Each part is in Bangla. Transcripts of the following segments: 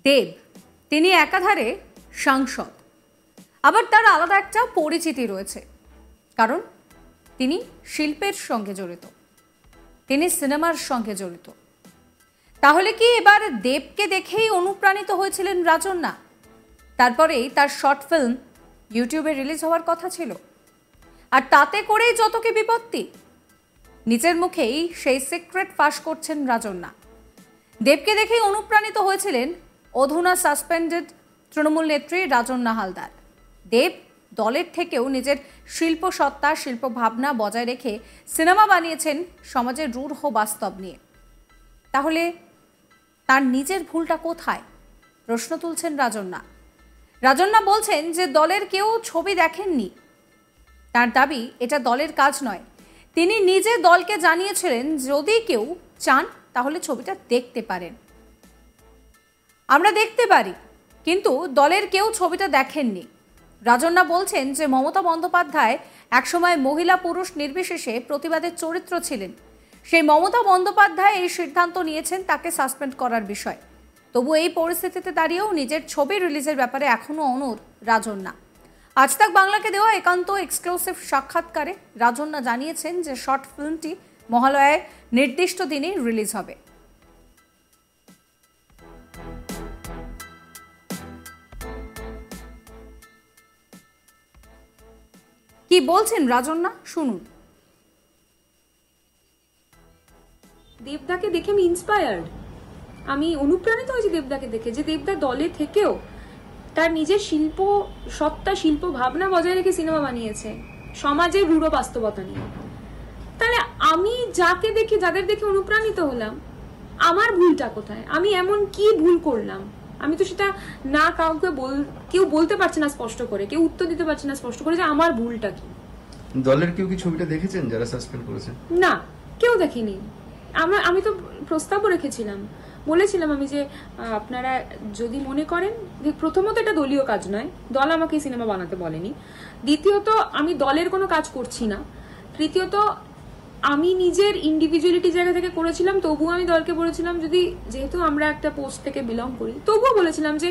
দেব তিনি একাধারে সাংসদ, আবার তার আলাদা একটা পরিচিতি রয়েছে, কারণ তিনি শিল্পের সঙ্গে জড়িত, তিনি সিনেমার সঙ্গে জড়িত। তাহলে কি এবার দেবকে দেখেই অনুপ্রাণিত হয়েছিলেন রাজন্যা? তারপরেই তার শর্ট ফিল্ম ইউটিউবে রিলিজ হওয়ার কথা ছিল, আর তাতে করেই যত কি বিপত্তি। নিজের মুখেই সেই সিক্রেট ফাঁস করছেন রাজন্যা। দেবকে দেখেই অনুপ্রাণিত হয়েছিলেন অধুনা সাসপেন্ডেড তৃণমূল নেত্রী রাজন্যা হালদার। দেব দলের থেকেও নিজের শিল্প সত্তা, শিল্প ভাবনা বজায় রেখে সিনেমা বানিয়েছেন সমাজের রূঢ় বাস্তব নিয়ে। তাহলে তার নিজের ভুলটা কোথায়, প্রশ্ন তুলছেন রাজন্যা। রাজন্যা বলছেন যে দলের কেউ ছবি দেখেননি। তার দাবি এটা দলের কাজ নয়। তিনি নিজে দলকে জানিয়েছিলেন যদি কেউ চান তাহলে ছবিটা দেখতে পারেন, আমরা দেখতে পারি, কিন্তু দলের কেউ ছবিটা দেখেননি। রাজন্যা বলছেন যে মমতা বন্দ্যোপাধ্যায় একসময় মহিলা পুরুষ নির্বিশেষে প্রতিবাদের চরিত্র ছিলেন। সেই মমতা বন্দ্যোপাধ্যায় এই সিদ্ধান্ত নিয়েছেন তাকে সাসপেন্ড করার বিষয়। তবু এই পরিস্থিতিতে দাঁড়িয়েও নিজের ছবি রিলিজের ব্যাপারে এখনো অনড় রাজন্যা। আজ তাক বাংলাকে দেওয়া একান্ত এক্সক্লুসিভ সাক্ষাৎকারে রাজন্যা জানিয়েছেন যে শর্ট ফিল্মটি মহালয়ায় নির্দিষ্ট দিনে রিলিজ হবে। কি বলছেন রাজন্যা, শুনুন। দেবদাকে দেখে আমি ইন্সপায়ার্ড, আমি অনুপ্রাণিত হয়েছি দেবদাকে দেখে, যে দেবদা দলে থেকেও তার নিজের শিল্প সত্তা, শিল্প ভাবনা বজায় রেখে সিনেমা বানিয়েছে সমাজের রূঢ় বাস্তবতা নিয়ে। তাহলে আমি যাকে দেখে, যাদের দেখে অনুপ্রাণিত হলাম, আমার ভুলটা কোথায়? আমি এমন কি ভুল করলাম? আমি তো সেটা না কাউকে কেউ বলতে পারছে না স্পষ্ট করে, কেউ উত্তর দিতে পারছে না স্পষ্ট করে যে আমার ভুলটা কি। দলের কেউ কি ছবিটা দেখেছেন যারা সাসপেন্ড করেছেন? না, কেউ দেখেনি। আমি তো প্রস্তাবও রেখেছিলাম, বলেছিলাম আমি যে আপনারা যদি মনে করেন, প্রথমত এটা দলীয় কাজ নয়, দল আমাকে সিনেমা বানাতে বলেনি। দ্বিতীয়ত আমি দলের কোনো কাজ করছি না। তৃতীয়ত আমি নিজের ইন্ডিভিজুয়ালিটি জায়গা থেকে করেছিলাম, তবুও আমি দলকে বলেছিলাম, যদি যেহেতু আমরা একটা পোস্ট থেকে বিলং করি, তবুও বলেছিলাম যে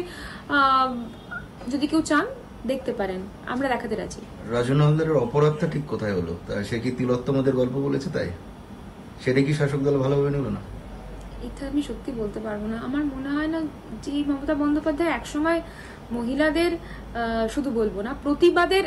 যদি কেউ চান দেখতে পারেন, আমরা দেখাতে রাজি। রাজন্যা হালদারের অপরাধটা ঠিক কোথায় হলো? সে কি তিলোত্তমাদের গল্প বলেছে তাই? সেটা কি শাসক দল ভালোভাবে নিল না? এটা আমি সত্যি বলতে পারবো না। আমার মনে হয় না যে মমতা বন্দ্যোপাধ্যায় একসময় মহিলাদের, শুধু বলবো না, প্রতিবাদের,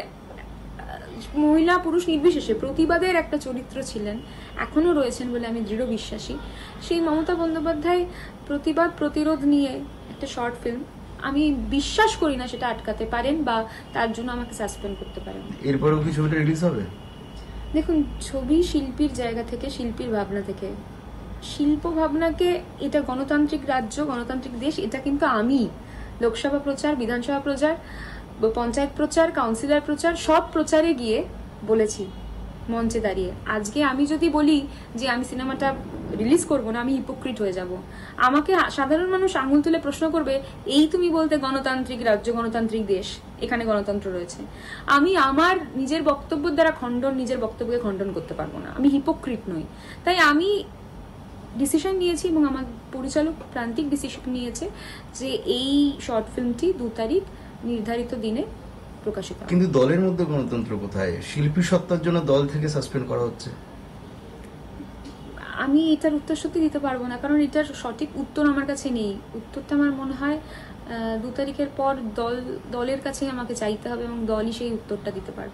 মহিলা পুরুষ নির্বিশেষে প্রতিবাদের একটা চরিত্র ছিলেন, এখনো রয়েছেন বলে আমি দৃঢ় বিশ্বাসী। সেই মমতা বন্দ্যোপাধ্যায় প্রতিবাদ প্রতিরোধ নিয়ে একটা শর্ট ফিল্ম, আমি বিশ্বাস করি না সেটা আটকাতে পারেন বা তার জন্য আমাকে সাসপেন্ড করতে পারেন। এরপরেও কি ছবিটা রিলিজ হবে? দেখুন, ছবি শিল্পীর জায়গা থেকে, শিল্পীর ভাবনা থেকে, শিল্প ভাবনাকে, এটা গণতান্ত্রিক রাজ্য, গণতান্ত্রিক দেশ, এটা কিন্তু আমি লোকসভা প্রচার, বিধানসভা প্রচার, পঞ্চায়েত প্রচার, কাউন্সিলর প্রচার, সব প্রচারে গিয়ে বলেছি মঞ্চে দাঁড়িয়ে। আজকে আমি যদি বলি যে আমি সিনেমাটা রিলিজ করবো না, আমি হিপোক্রিট হয়ে যাব। আমাকে সাধারণ মানুষ আঙুল তুলে প্রশ্ন করবে, এই তুমি বলতে গণতান্ত্রিক রাজ্য, গণতান্ত্রিক দেশ, এখানে গণতন্ত্র রয়েছে। আমি আমার নিজের বক্তব্যের দ্বারা নিজের বক্তব্যকে খণ্ডন করতে পারবো না, আমি হিপোক্রিট নই। তাই আমি ডিসিশন নিয়েছি এবং আমার পরিচালক প্রান্তিক ডিসিশন নিয়েছে যে এই শর্ট ফিল্মটি 2 তারিখ নির্ধারিত দিনে প্রকাশিত। কিন্তু দলের মধ্যে গণতন্ত্র কোথায়? শিল্পী সত্তার জন্য দল থেকে সাসপেন্ড করা হচ্ছে। আমি এটার উত্তর সত্যি দিতে পারবো না, কারণ এটার সঠিক উত্তর আমার কাছে নেই। উত্তরটা আমার মনে হয় 2 তারিখের পর দলের কাছে আমাকে চাইতে হবে এবং দলই সেই উত্তরটা দিতে পারবে।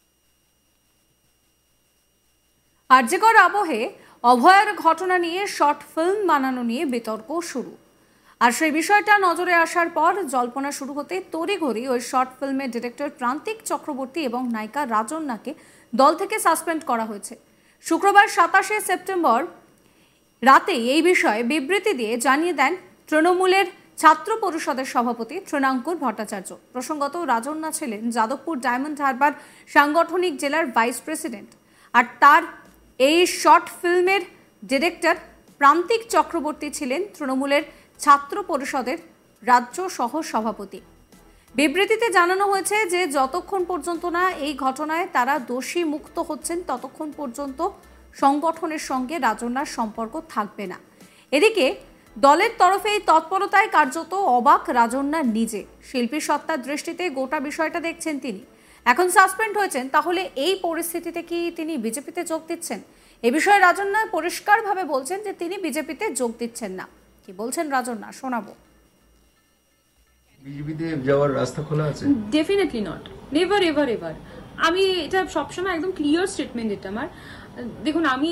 আরজিকর আবহে অভয়ার ঘটনা নিয়ে শর্ট ফিল্ম বানানো নিয়ে বিতর্ক শুরু। আর সেই বিষয়টা নজরে আসার পর জল্পনা শুরু হতে তড়িঘড়ি ওই শর্ট ফিল্মের ডিরেক্টর প্রান্তিক চক্রবর্তী এবং নায়িকা রাজন্যাকে দল থেকে সাসপেন্ড করা হয়েছে। শুক্রবার 27শে সেপ্টেম্বর রাতে এই বিষয়ে বিবৃতি দিয়ে জানিয়ে দেন তৃণমূলের ছাত্র পরিষদের সভাপতি তৃণাঙ্কুর ভট্টাচার্য। প্রসঙ্গত, রাজন্যা ছিলেন যাদবপুর ডায়মন্ড হারবার সাংগঠনিক জেলার ভাইস প্রেসিডেন্ট, আর তার এই শর্ট ফিল্মের ডিরেক্টর প্রান্তিক চক্রবর্তী ছিলেন তৃণমূলের ছাত্র পরিষদের রাজ্য সহ সভাপতি। বিবৃতিতে জানানো হয়েছে যে যতক্ষণ পর্যন্ত না এই ঘটনায় তারা দোষী মুক্ত হচ্ছেন ততক্ষণ পর্যন্ত সংগঠনের সঙ্গে রাজন্যার সম্পর্ক থাকবে না। এদিকে দলের তরফে এই তৎপরতায় কার্যত অবাক রাজন্যা নিজে। শিল্পী সত্তার দৃষ্টিতে গোটা বিষয়টা দেখছেন তিনি। এখন সাসপেন্ড হয়েছেন, তাহলে এই পরিস্থিতিতে কি তিনি বিজেপিতে যোগ দিচ্ছেন? এ বিষয়ে রাজন্যা পরিষ্কারভাবে বলছেন যে তিনি বিজেপিতে যোগ দিচ্ছেন না। কি বলছেন রাজন্যা, শোনাবো। বিজেপিতে যাওয়ার রাস্তা খোলা আছে? Definitely not, never ever ever. আমি এটা সবসময় একদম ক্লিয়ার স্টেটমেন্ট এটা আমার। দেখুন, আমি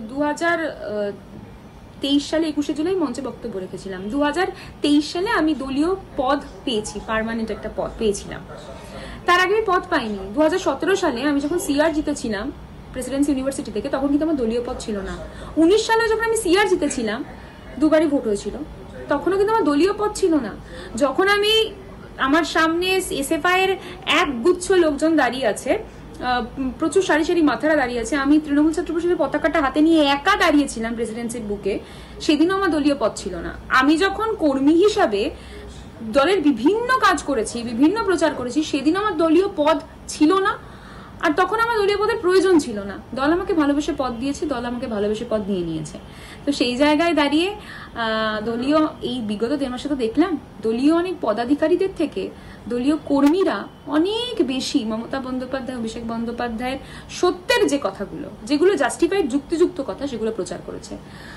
2023 সালে 21শে জুলাই মঞ্চে বক্তব্য রেখেছিলাম। 2023 সালে আমি দলীয় পদ পেয়েছি, পার্মানেন্ট একটা পদ পেয়েছিলাম। তার আগে আমি পদ পাইনি। 2017 সালে আমি যখন সিআর জিতেছিলাম প্রেসিডেন্সি ইউনিভার্সিটি থেকে, তখন কিন্তু আমার দলীয় পদ ছিল না। 19 সালে যখন আমি সিআর জিতেছিলাম, দুবারই ভোট হয়েছিল, তখনও কিন্তু আমার দলীয় পদ ছিল না। যখন আমি আমার সামনে এসএফআই এর এক গুচ্ছ লোকজন দাঁড়িয়ে আছে, প্রচুর সারি সারি মাথারা দাঁড়িয়ে আছে, আমি তৃণমূল ছাত্র পরিষদের পতাকাটা হাতে নিয়ে একা দাঁড়িয়েছিলাম প্রেসিডেন্সির বুকে, সেদিনও আমার দলীয় পদ ছিল না। আমি যখন কর্মী হিসাবে দলের বিভিন্ন কাজ করেছি, বিভিন্ন প্রচার করেছি, সেদিনও আমার দলীয় পদ ছিল না। আর তখন আমার দলীয় পদের প্রয়োজন ছিল না। দল আমাকে ভালোবেসে পদ দিয়েছে, দল আমাকে ভালোবেসে পদ নিয়ে নিয়েছে। তো সেই জায়গায় দাঁড়িয়ে দলীয় এই বিগত 1.5 মাসে তো দেখলাম দলীয় অনেক পদাধিকারীদের থেকে দলীয় কর্মীরা অনেক বেশি মমতা বন্দ্যোপাধ্যায়, অভিষেক বন্দ্যোপাধ্যায়ের সত্যের যে কথাগুলো, যেগুলো জাস্টিফাইড যুক্তিযুক্ত কথা, সেগুলো প্রচার করেছে।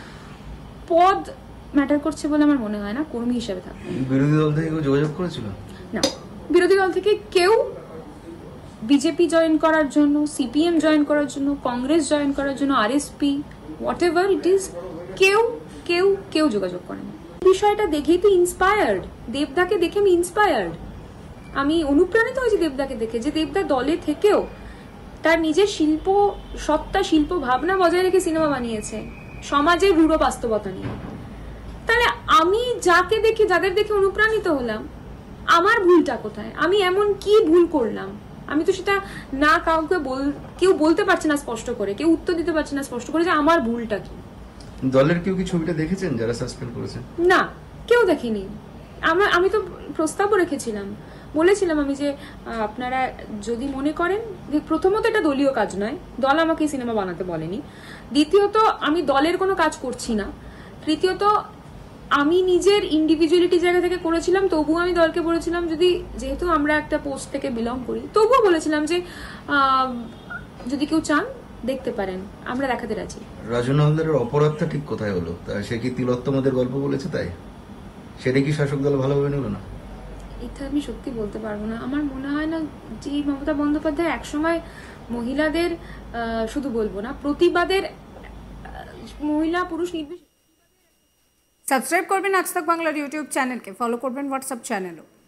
পদ ম্যাটার করছে বলে আমার মনে হয় না কর্মী হিসেবে থাকবে। বিরোধী দল থেকে কেউ যোগাযোগ করেছিল? না, বিরোধী দল থেকে কেউ বিজেপি জয়েন করার জন্য, সিপিএম জয়েন করার জন্য, কংগ্রেস জয়েন করার জন্য, RSP, whatever it is, কেউ কেউ কেউ যোগাযোগ করেন। বিষয়টা দেখেই তো ইন্সপায়ার্ড, দেবদাকে দেখে আমি ইন্সপায়ার্ড। আমি অনুপ্রাণিত হয়েছি দেবদাকে দেখে, যে দেবদা দলে থেকেও তার নিজের শিল্প সত্তা, শিল্প ভাবনা বজায় রেখে সিনেমা বানিয়েছে সমাজের রূঢ় বাস্তবতা নিয়ে। তাহলে আমি যাকে দেখে, যাদের দেখে অনুপ্রাণিত হলাম, আমার ভুলটা কোথায়? আমি এমন কি ভুল করলাম? আমি তো সেটা না কাউকে কেউ বলতে পারছে না স্পষ্ট করে, কেউ উত্তর দিতে পারছে না স্পষ্ট করে যে আমার ভুলটা কি। দলের কেউ কি ছবিটা দেখেছেন যারা সাসপেন্ড করেছেন? না, কেউ দেখেনি। আমি তো প্রস্তাবও রেখেছিলাম, বলেছিলাম আমি যে আপনারা যদি মনে করেন, প্রথমত এটা দলীয় কাজ নয়, দল আমাকে সিনেমা বানাতে বলেনি। দ্বিতীয়ত আমি দলের কোনো কাজ করছি না। তৃতীয়ত আমি নিজের ইন্ডিভিজুয়ালিটি জায়গা থেকে করেছিলাম, তবুও আমি দলকে বলেছিলাম, যদি যেহেতু আমরা একটা পোস্ট থেকে বিলং করি, তবুও বলেছিলাম যে যদি কেউ চান দেখতে পারেন, আমরা দেখাতে রাজি। রাজন্যা হালদারের অপরাধটা ঠিক কোথায় হলো? সে কি তিলোত্তমাদের গল্প বলেছে তাই? সেটা কি শাসক দল ভালোভাবে নিল না? এটা আমি সত্যি বলতে পারবো না। আমার মনে হয় না যে মমতা বন্দ্যোপাধ্যায় একসময় মহিলাদের, শুধু বলবো না, প্রতিবাদের, মহিলা পুরুষ নির্বিশেষে। সাবস্ক্রাইব করবেন আজ তাক বাংলার ইউটিউব চ্যানেলকে, ফলো করবেন হোয়াটসঅ্যাপ চ্যানেলও।